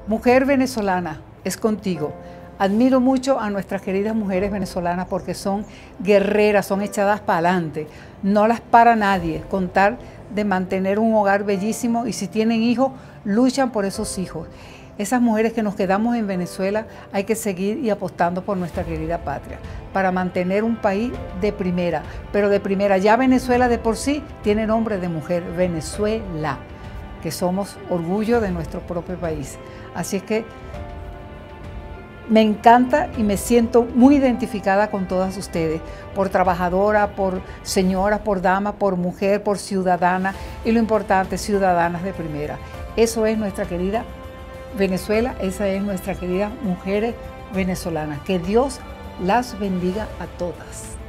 Mujer venezolana, es contigo. Admiro mucho a nuestras queridas mujeres venezolanas porque son guerreras, son echadas para adelante. No las para nadie con tal de mantener un hogar bellísimo, y si tienen hijos, luchan por esos hijos. Esas mujeres que nos quedamos en Venezuela, hay que seguir y apostando por nuestra querida patria para mantener un país de primera, pero de primera. Ya Venezuela de por sí tiene nombre de mujer, Venezuela, que somos orgullo de nuestro propio país. Así es que me encanta y me siento muy identificada con todas ustedes, por trabajadora, por señora, por dama, por mujer, por ciudadana, y lo importante, ciudadanas de primera. Eso es nuestra querida Venezuela, esa es nuestra querida mujeres venezolanas. Que Dios las bendiga a todas.